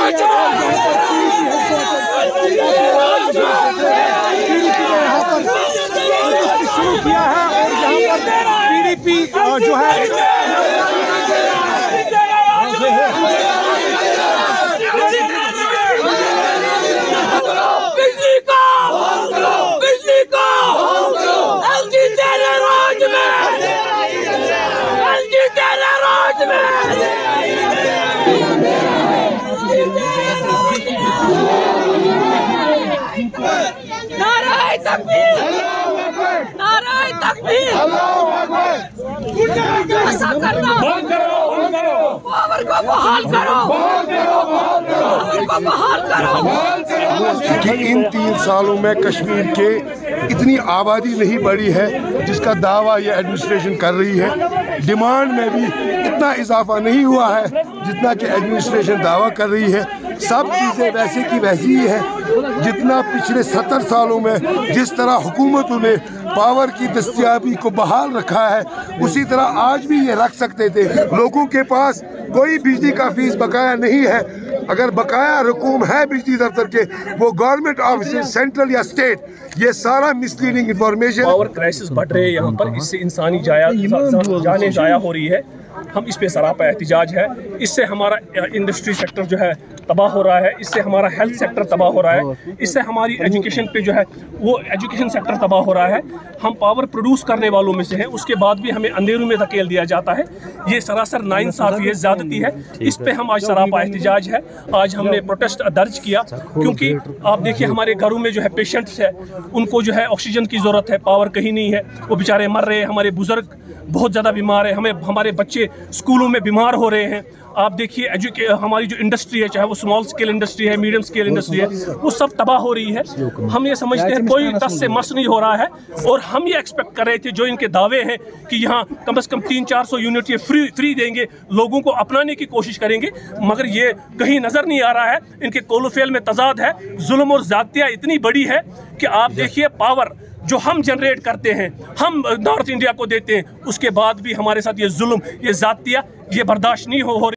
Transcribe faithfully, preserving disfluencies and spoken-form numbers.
शुरू किया है और यहाँ पर पीडीपी जो है बिजली को बिजली को एलजी तेरे राज में एलजी तेरे राज में नारे तकबीर नारे तकबीर ऐसा करना पावर को बहाल करो पावर को बहाल करो कि इन तीन सालों में कश्मीर के इतनी आबादी नहीं बढ़ी है जिसका दावा ये एडमिनिस्ट्रेशन कर रही है। डिमांड में भी इतना इजाफा नहीं हुआ है जितना कि एडमिनिस्ट्रेशन दावा कर रही है। सब चीज़ें वैसे की वैसी ही है जितना पिछले सत्तर सालों में जिस तरह हुकूमतों ने पावर की दस्तियाबी को बहाल रखा है उसी तरह आज भी ये रख सकते थे। लोगों के पास कोई बिजली का फीस बकाया नहीं है। अगर बकाया रकूम है बिजली दफ्तर के वो गवर्नमेंट ऑफिस सेंट्रल या स्टेट, ये सारा मिसलीडिंग इंफॉर्मेशन। पावर क्राइसिस बढ़ रहे हैं यहाँ पर, इससे इंसानी जाया जाने जाया हो रही है। हम इस पे सरापा एहतिजाज है। इससे हमारा इंडस्ट्री सेक्टर जो है तबाह हो रहा है, इससे हमारा हेल्थ सेक्टर तबाह हो रहा है, इससे हमारी एजुकेशन पे जो है वो एजुकेशन सेक्टर तबाह हो रहा है। हम पावर प्रोड्यूस करने वालों में से हैं, उसके बाद भी हमें अंधेरों में धकेल दिया जाता है। ये सरासर नाइंसाफी है, ज़्यादती है। इस पे हम आज सरापा एहतिजाज है। आज हमने प्रोटेस्ट दर्ज किया क्योंकि आप देखिए हमारे घरों में जो है पेशेंट्स है, उनको जो है ऑक्सीजन की ज़रूरत है, पावर कहीं नहीं है, वो बेचारे मर रहे हैं। हमारे बुजुर्ग बहुत ज़्यादा बीमार है, हमें हमारे बच्चे स्कूलों में बीमार हो रहे हैं। आप देखिए एजुके हमारी जो इंडस्ट्री है, चाहे वो स्मॉल स्केल इंडस्ट्री है, मीडियम स्केल इंडस्ट्री है, वो सब तबाह हो रही है। हम ये समझते हैं कोई दस से मस नहीं हो रहा है और हम ये एक्सपेक्ट कर रहे थे जो इनके दावे हैं कि यहाँ कम से कम तीन चार सौ यूनिट ये फ्री फ्री देंगे, लोगों को अपनाने की कोशिश करेंगे, मगर ये कहीं नज़र नहीं आ रहा है। इनके कोलोफेल में तजाद है, जुल्म और ज़्यादतियाँ इतनी बड़ी है कि आप देखिए पावर जो हम जनरेट करते हैं, हम नॉर्थ इंडिया को देते हैं, उसके बाद भी हमारे साथ ये जुल्म, ये ज़्यादतियाँ, ये बर्दाश्त नहीं हो, हो